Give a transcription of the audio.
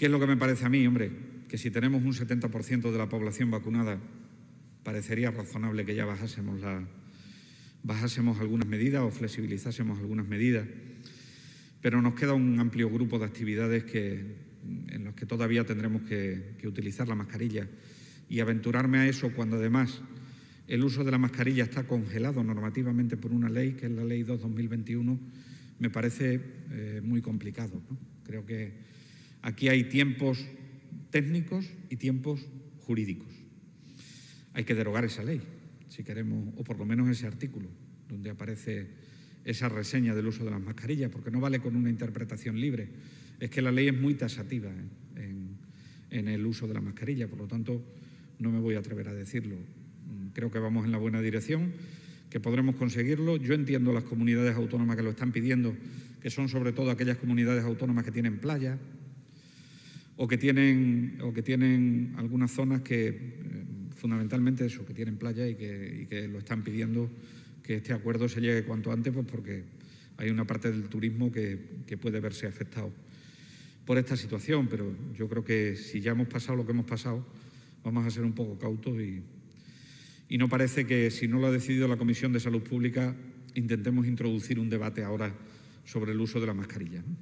¿Qué es lo que me parece a mí? Hombre, que si tenemos un 70% de la población vacunada, parecería razonable que ya bajásemos algunas medidas o flexibilizásemos algunas medidas, pero nos queda un amplio grupo de actividades en los que todavía tendremos que utilizar la mascarilla, y aventurarme a eso cuando además el uso de la mascarilla está congelado normativamente por una ley, que es la Ley 2/2021, me parece muy complicado, ¿no? Creo que aquí hay tiempos técnicos y tiempos jurídicos. Hay que derogar esa ley, si queremos, o por lo menos ese artículo, donde aparece esa reseña del uso de las mascarillas, porque no vale con una interpretación libre. Es que la ley es muy tasativa en el uso de la mascarilla, por lo tanto, no me voy a atrever a decirlo. Creo que vamos en la buena dirección, que podremos conseguirlo. Yo entiendo las comunidades autónomas que lo están pidiendo, que son sobre todo aquellas comunidades autónomas que tienen playa o que tienen algunas zonas que, fundamentalmente eso, que tienen playa y que lo están pidiendo que este acuerdo se llegue cuanto antes, pues porque hay una parte del turismo que puede verse afectado por esta situación. Pero yo creo que si ya hemos pasado lo que hemos pasado, vamos a ser un poco cautos y no parece que, si no lo ha decidido la Comisión de Salud Pública, intentemos introducir un debate ahora sobre el uso de la mascarilla, ¿no?